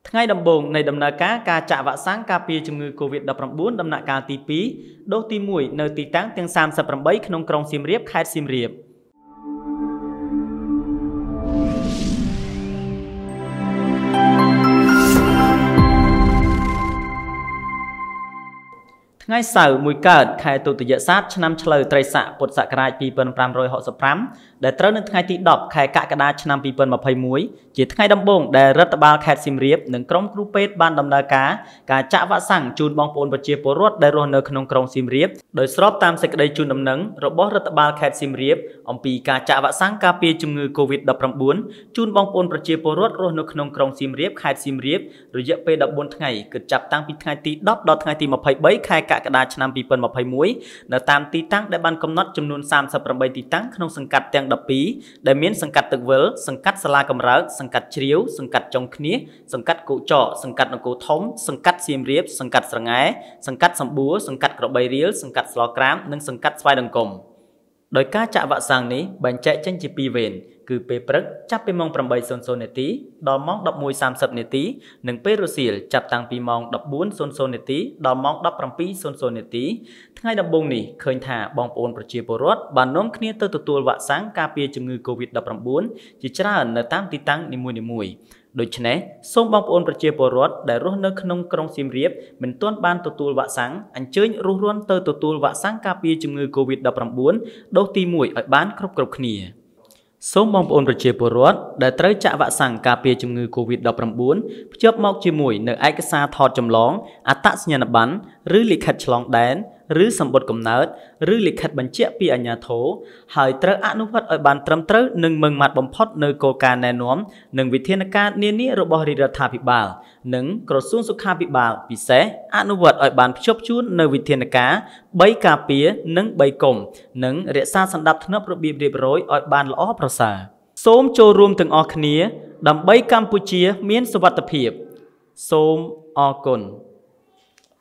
ថ្ងៃដំបូងនៃដំណើរការចាក់វ៉ាក់សាំងការពារជំងឺ COVID-19 ដំណាក់កាលទី2 ដូសទី1នៅទីតាំងទាំង38ក្នុងក្រុងសៀមរាបខេត្តសៀមរាបថ្ងៃសៅរ៍មួយកើតខែទុតិយស័កឆ្នាំឆ្លូវត្រីស័កពុទ្ធសករាជ2565ដែលត្រូវនៅថ្ងៃទី10ខែកក្កដាឆ្នាំ2021ជាថ្ងៃដំបូងដែលរដ្ឋបាលខេត្តសៀមរាបនិងក្រុមគ្រូពេទ្យបានដំណើរការចាក់វ៉ាក់សាំងជូនបងប្អូនប្រជាពលរដ្ឋដែលរស់នៅក្នុងក្រុងសៀមរាបដោយស្របតាមសេចក្តីជូនដំណឹងរបស់រដ្ឋបាលខេត្តសៀមរាបអំពីការចាក់វ៉ាក់សាំងការពារជំងឺ COVID-19 ជូនបងប្អូនប្រជាពលរដ្ឋរស់នៅក្នុងក្រុងសៀមរាបខេត្តសៀមរាបរយៈពេល14ថ្ងៃគឺចាប់តាំងពីថ្ងៃទី10ដល់ថ្ងៃទី23ខែកក្កដាឆ្នាំ2021នៅតាមទីតាំងដែលបានកំណត់ចំនួន38ទីតាំងក្នុងសង្កាត់ទាំង12ដែលមានសង្កាត់ទឹកវិលសង្កាត់សាលាកំរើកសង្កាត់ជ្រាវសង្កាត់ចុងឃ្នៀសសង្កាត់គោកចកសង្កាត់នគរធំសង្កាត់សៀមរាបសង្កាត់ស្រងែសង្កាត់សម្បួរសង្កាត់ក្របីរៀលសង្កាត់ស្លក្រាមនិងសង្កាត់ស្វាយដង្គមដោយការចាក់វ៉ាក់សាំងនេះបែងចែកចេញជា2វេនគឺពេលព្រឹកចាប់ពីម៉ោង 8:00 នាទីដល់ម៉ោង 11:30 នាទីនិងពេលរសៀលចាប់តាំងពីម៉ោង 14:00 នាទីដល់ម៉ោង 17:00 នាទីថ្ងៃដំបូងនេះឃើញថាបងប្អូនប្រជាពលរដ្ឋបាននាំគ្នាទៅទទួលវ៉ាក់សាំងការពារជំងឺ COVID-19 ជាច្រើននៅតាមទីតាំងនីមួយៗដូច្នេះសូមបងប្អូនប្រជាពលរដ្ឋដែលរស់នៅក្នុងក្រុងសៀមរាបមិនទាន់បានទទួលវ៉ាក់សាំងអញ្ជើញរុះរាន់ទៅទទួលវ៉ាក់សាំងការពារជំងឺ COVID-19 ដូសទី1ឲ្យបានគ្រប់គ្នាសូមបងប្អូនប្រជាពលរដ្ឋដែលត្រូវចាក់វ៉ាក់សាំងការពារជំងឺ COVID-19 ភ្ជាប់មកជាមួយនៅឯកសារថតចម្លងអត្តសញ្ញាណប័ណ្ណឬលិខិតឆ្លងដែនឬសម្បត្តិកំណើតឬលិខិតបញ្ជាក់ពីអាជ្ញាធរហើយត្រូវអនុវត្តឲ្យបានត្រឹមត្រូវនិងម៉ឺងម៉ាត់បំផុតនៅគោលការណ៍ណែនាំនិងវិធានការនានារបស់រាជរដ្ឋាភិបាលនិងក្រសួងសុខាភិបាលពិសេសអនុវត្តឲ្យបានភ្ជាប់ជួននៅវិធានការ3ការពារនិង3កុំនិងរក្សាសណ្ដាប់ធ្នាប់របៀបរៀបរយឲ្យបានល្អប្រសើរសូមចូលរួមទាំងអស់គ្នាដើម្បីកម្ពុជាមានសុវត្ថិភាពសូមអរគុណ